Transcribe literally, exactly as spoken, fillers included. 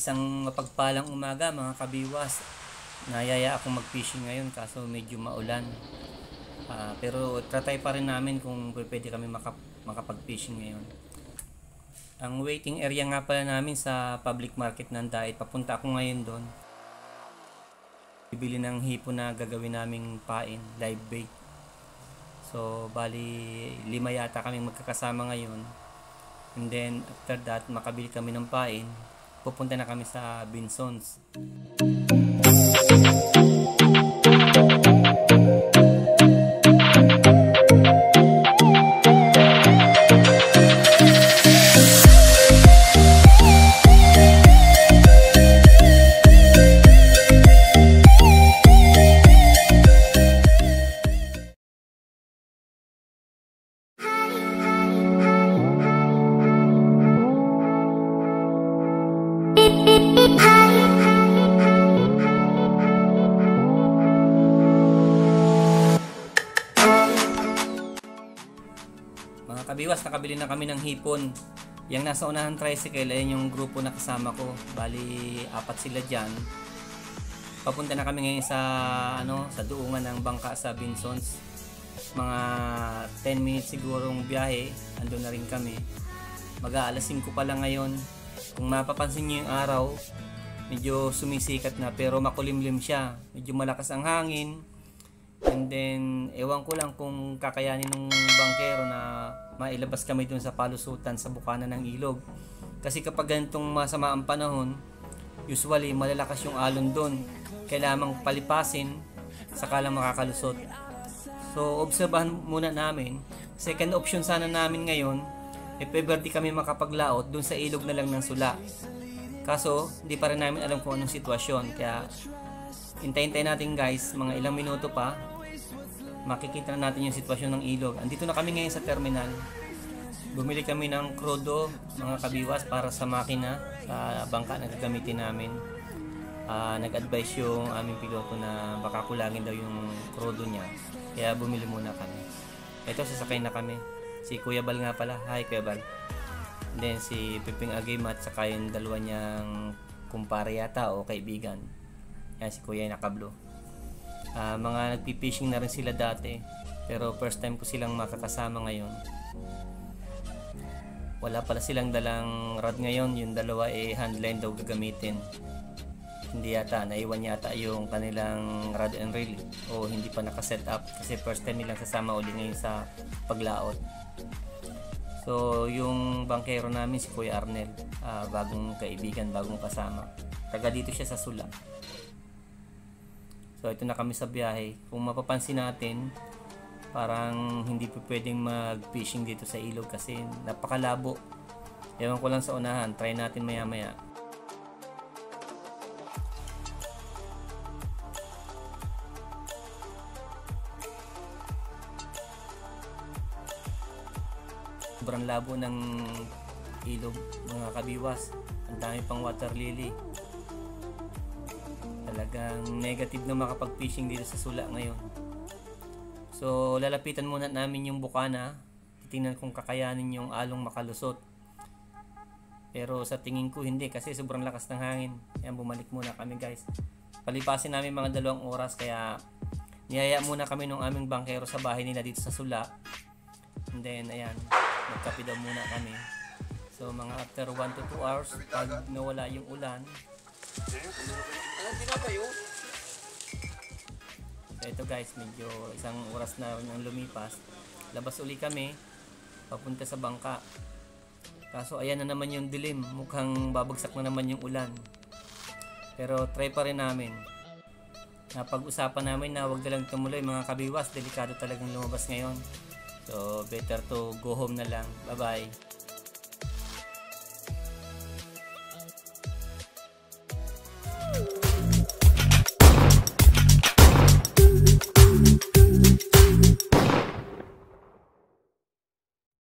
Isang mapagpalang umaga mga kabiwas. Nayaya akong mag-fishing ngayon kaso medyo maulan. Ah, pero tratay pa rin namin kung pwede kami makap makapag-fishing ngayon. Ang waiting area nga pala namin sa public market ng Dait. Papunta ako ngayon doon. Bibili ng hipon na gagawin naming pain, live bait. So bali lima yata kaming magkakasama ngayon. And then after that makabili kami ng pain. Pupunta na kami sa Binsons. Mga kabiwas, nakabili na kami ng hipon. Yang nasa unahan tricycle, ayan yung grupo na kasama ko. Bali, apat sila dyan. Papunta na kami ngayon sa, ano, sa duungan ng bangka sa Binsons. Mga ten minutes sigurong biyahe, andun na rin kami. Mag-aalas singko pa lang ngayon. Kung mapapansin nyo yung araw, medyo sumisikat na pero makulimlim siya. Medyo malakas ang hangin. And then, ewan ko lang kung kakayanin ng bangkero na mailabas kami dun sa palusutan sa bukana ng ilog. Kasi kapag ganitong masama ang panahon, usually malalakas yung alon dun. Kailangang palipasin, saka lang makakalusot. So, obserbahan muna namin. Second option sana namin ngayon, if ever di kami makapaglaot, dun sa ilog na lang ng sula. Kaso, di pa rin namin alam kung anong sitwasyon. Kaya, hintayin-tayin natin guys, mga ilang minuto pa, makikita na natin yung sitwasyon ng ilog. Andito na kami ngayon sa terminal. Bumili kami ng krudo, mga kabiwas, para sa makina, sa bangka na gagamitin namin. Uh, Nag-advise yung aming piloto na baka kulangin daw yung krudo niya. Kaya bumili muna kami. Ito, sasakay na kami. Si Kuya Bal nga pala. Hi Kuya Bal. And then si Piping Agimat, saka yung dalawa niyang kumpare yata o kaibigan. Yan, si Kuya yung nakablo. Uh, mga nagpipishing na rin sila dati, pero first time ko silang makakasama ngayon. Wala pala silang dalang rod ngayon. Yung dalawa eh handline daw gagamitin. Hindi yata, naiwan yata yung kanilang rod and reel, o hindi pa nakaset up kasi first time nilang sasama uli ngayon sa paglaot. So yung bangkero namin si Kuya Arnel, uh, bagong kaibigan, bagong kasama. Taga dito siya sa Sula. So ito na kami sa biyahe. Kung mapapansin natin, parang hindi pa pwedeng mag-fishing dito sa ilog kasi napakalabo. Ewan ko lang sa unahan, try natin maya maya. Sobrang labo ng ilog mga kabiwas. Ang dami pang water lily. Talagang negative na makapag-fishing dito sa Sula ngayon. So lalapitan muna namin yung bukana. Tingnan kung kakayanin yung along makalusot. Pero sa tingin ko hindi kasi sobrang lakas ng hangin. Ayan, bumalik muna kami guys. Palipasin namin mga dalawang oras kaya niyaya muna kami ng aming bangkero sa bahay nila dito sa Sula. And then ayan, magkape daw muna kami. So mga after one to two hours, pag nawala yung ulan, so ito guys, medyo isang oras na nang lumipas, labas uli kami papunta sa bangka. Kaso ayan na naman yung dilim, mukhang babagsak na naman yung ulan. Pero try pa rin namin. Napag-usapan namin na wag na lang tumuloy mga kabiwas, delikado talagang lumabas ngayon. So better to go home na lang. Bye bye.